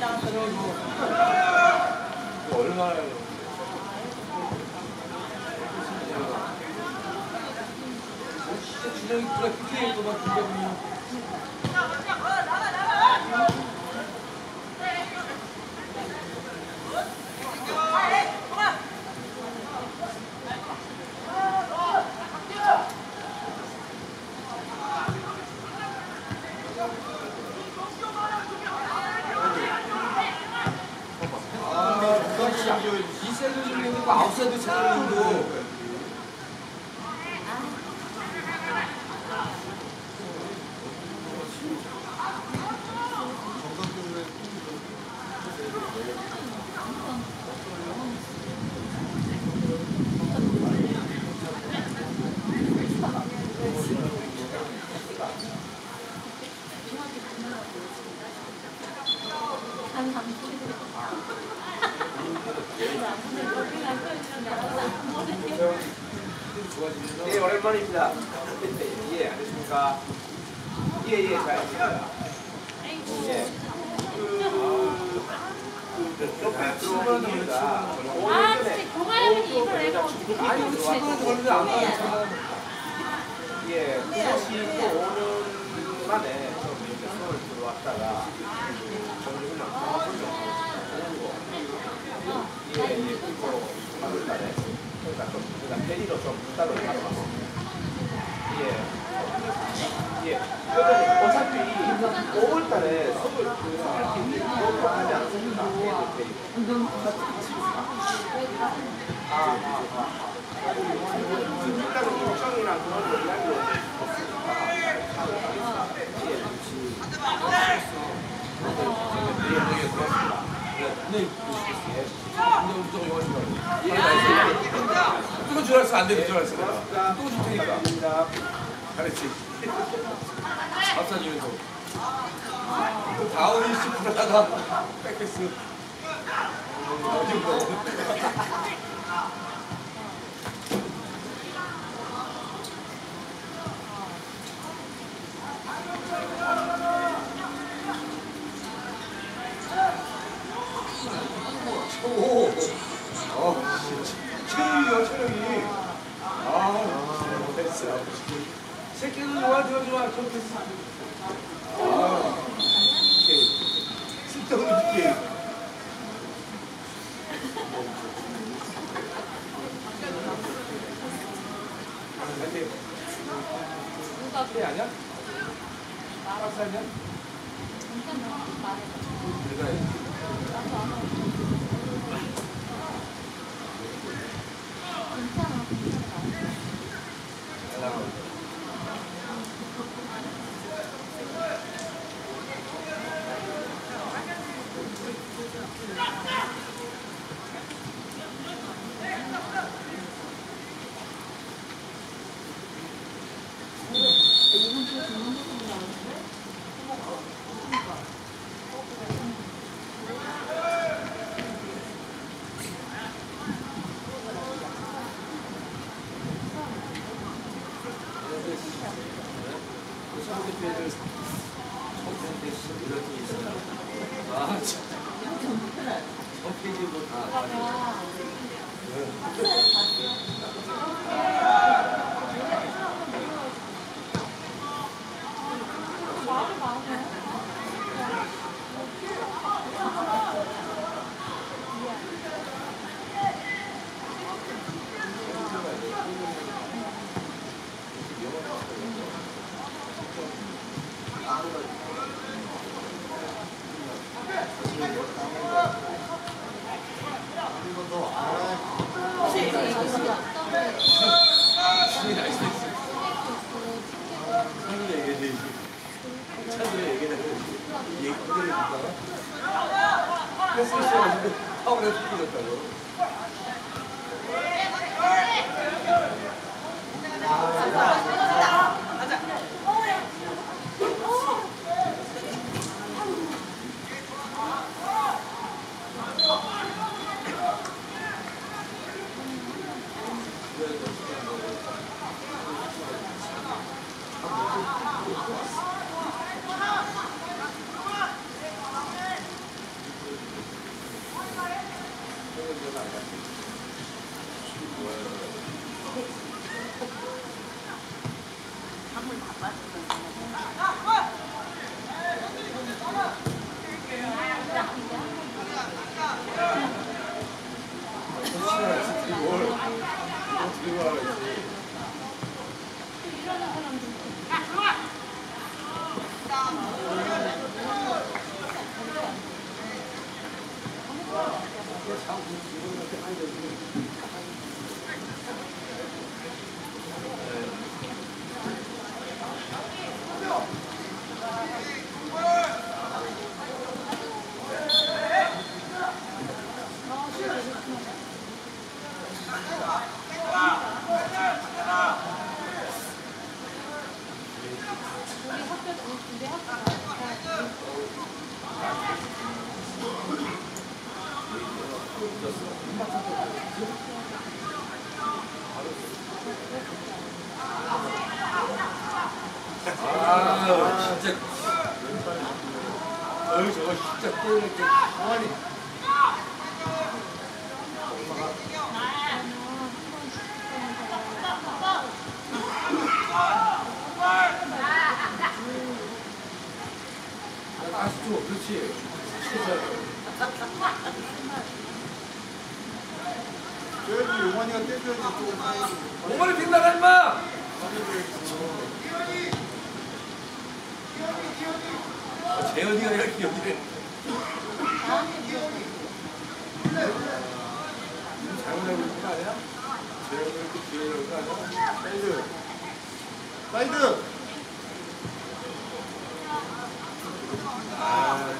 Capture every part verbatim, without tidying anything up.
얼마나 진짜 준영이 그래 피해일 것 같은데 이세도 좀 있고 아웃사이드 차이도 예, 오랜만입니다. 예, 안녕하십니까. 예, 예, 잘 있습니다. 예. 그, 그, 옆에 들어오는 이유가 아, 진짜 동아리는 이걸 내가 어떻게 아니 우리 친구한테 걸리면 안 가요. 예, 다시 또 오는 만에 좀 이렇게 서울 들어왔다가 정리를 막 예, 예, 그리고 삼월달에 그러니까 좀 그러니까 대리로 좀 부탁을 하고 예, 예. 그러면 어차피 오월달에 서울 그 이렇게 너무 하지 않습니까? 대리. 아, 아, 아. 일단은 일정이랑 그런 거 이야기를 했으니까. 예, 네, 근데 무조건 영화 좋아해. 또 줄 알았어, 안 되는 줄 알았어. 또 줄 테니까. 잘했지. 밥사주면서. 또 다운이 씨 불하다가 백패스. 어디 뭐. 오, 어, 체력이요, 체력이. 아, 됐어. 새끼도 좋아, 좋아, 좋아, 좋겠어. 아, 오케이. 쓸데없는 게임. 누가 그래 아니야? 박사 아니야? 괜찮아, 말해봐. 내가 괜찮아, 괜찮아. 이번 주에 듣는 것도 나오는데? 아, 참. 첫 페이지 뭐 다. 말을 많네. 신이 나이스 있어. 찬우가 얘기해. 찬우가 얘기해. 얘기 그대로 듣다가 패스를 쏘가지고 파울에 휘둘렸다고. 우리 학교 우리 아, 진짜. 어이, 저거 진짜 꼴을 게 가만히. 다시 줘, 그렇지. 그래도 용환이가 떼줘야지 또 사이즈. 몸을 빗나가, 임마! 재현이가 아니라 기현이래. 잘못하고 있는 거 아니야? 재현이가 이렇게 기현이라는 거 아니야? 사이드. 사이드. 아,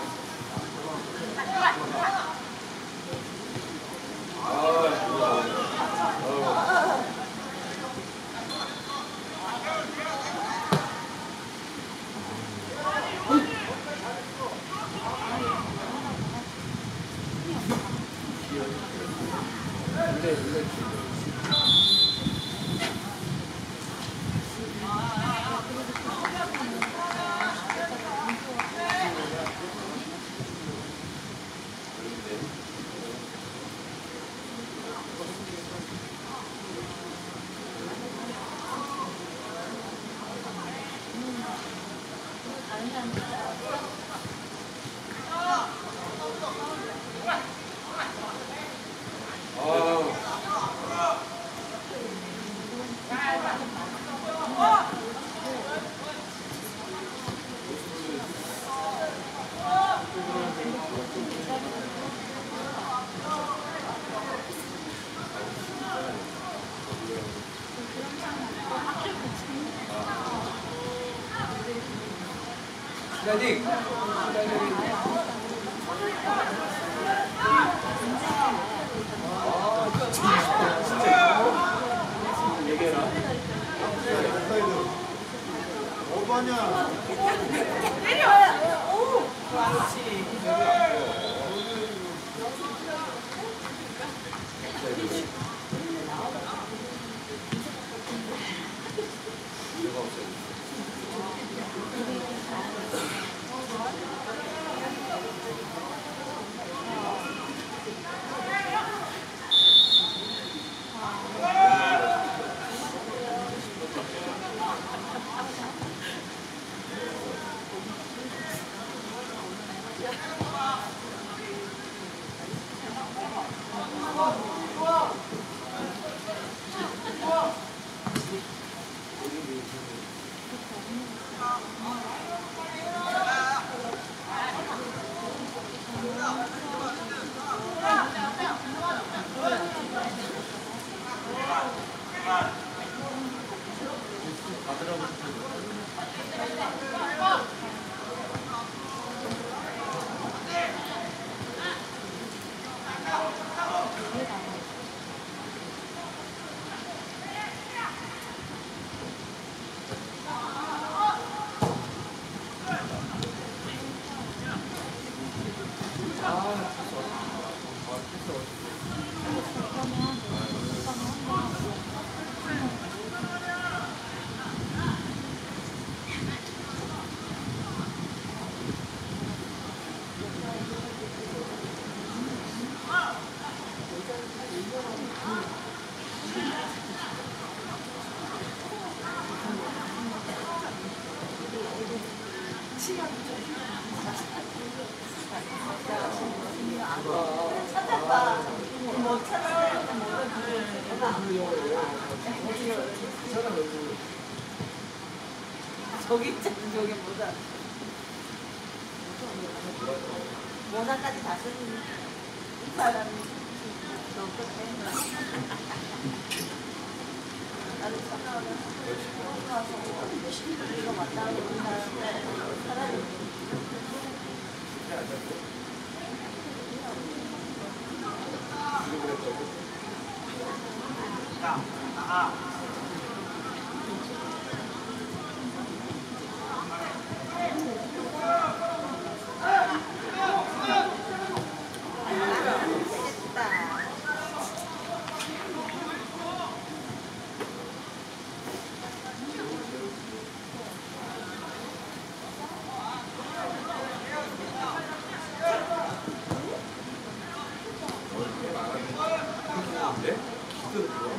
시간이 얘기해라. 사이드. 어바냐. 저기 있잖아, 저기 모자. 모자까지 다 쓰는 이 사람이. 너 끝에. 나는 처음에 처음 가서 이거 맞다 하고 하는데 사람이 네? 기도 그거?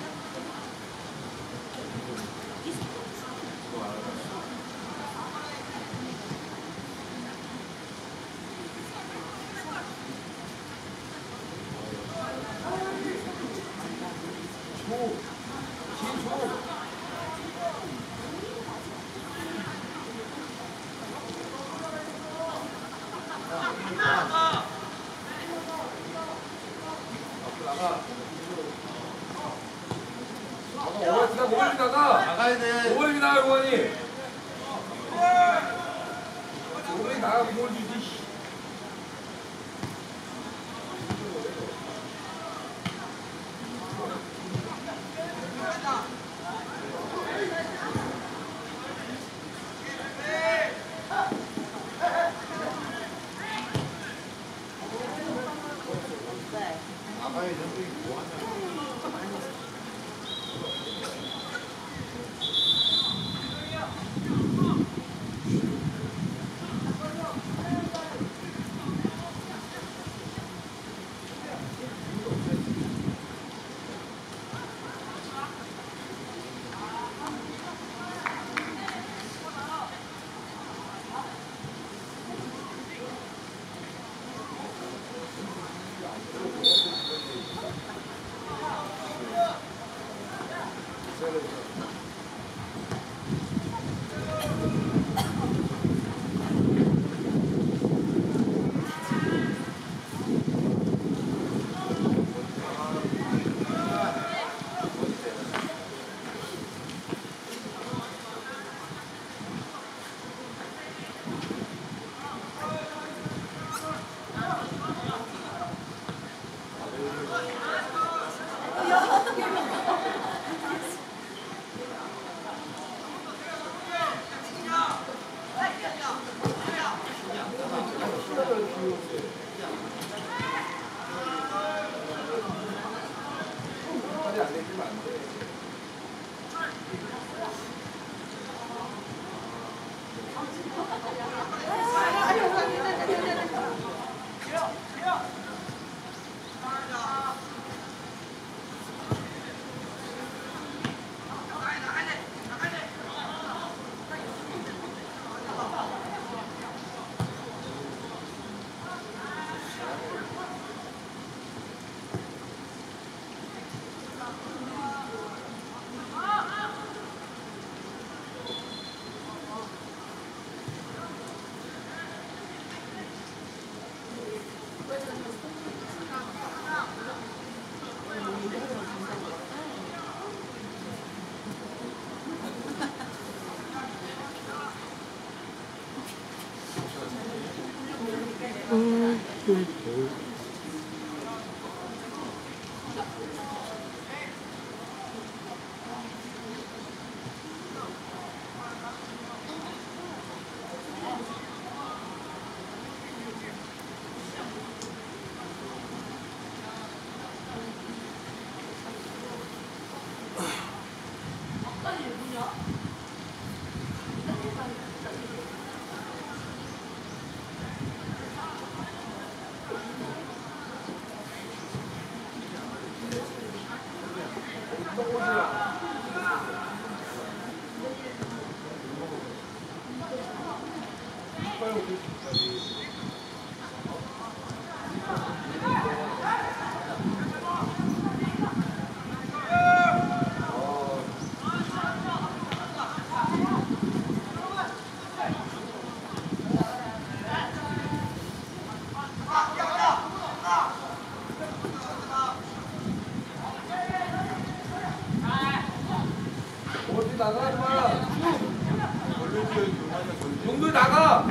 나가야 돼. 오버랩이 나가, 고관이. 오버랩이 나가고 뭘 주지. 나가야 돼. 뭐 하냐. 나가 임마. 용도 나가.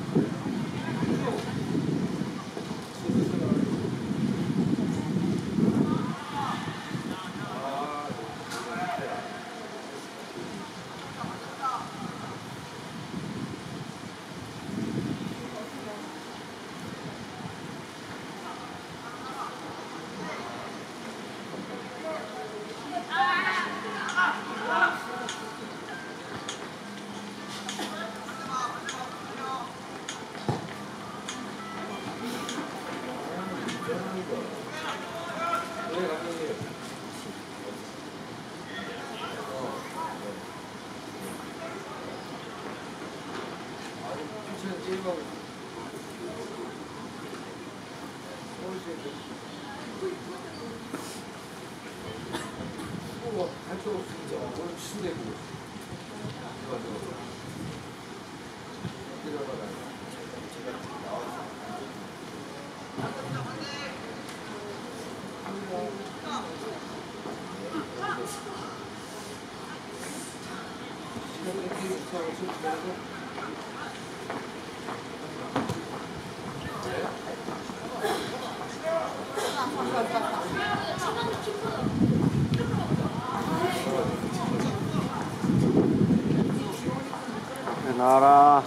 나와라.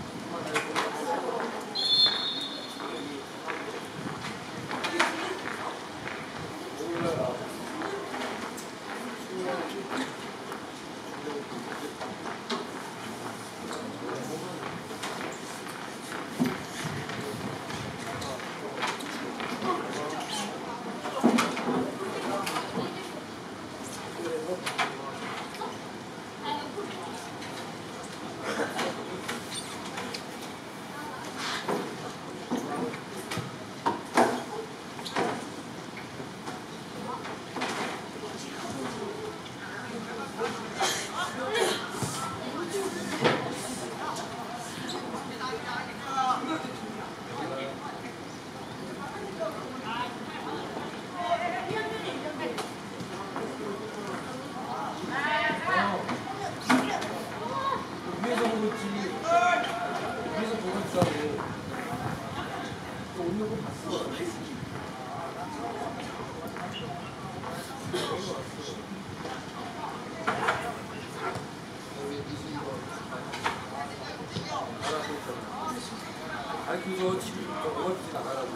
아니 그거 지금 어디 나가라고.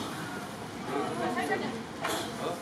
어?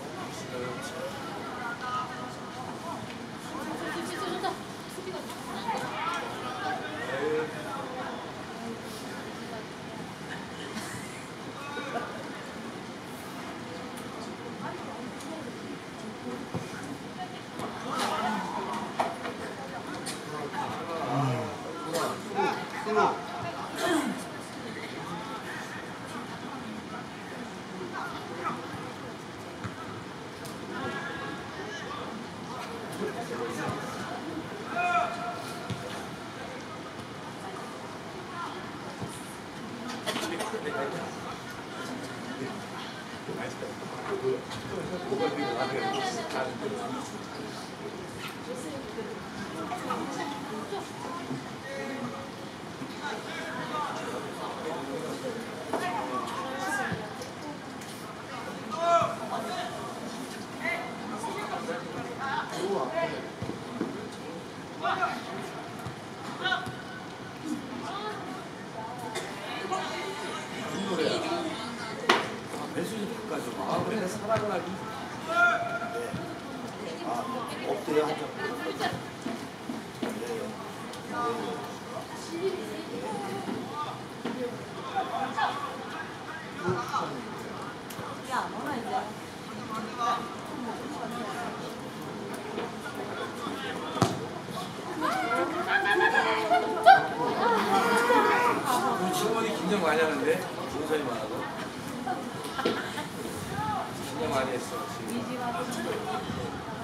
엎드려 하죠. 야, 뭐나 이제. 우리 직원이 긴장 많이 하는데 동선이 많아서 긴장 많이 했어 지금.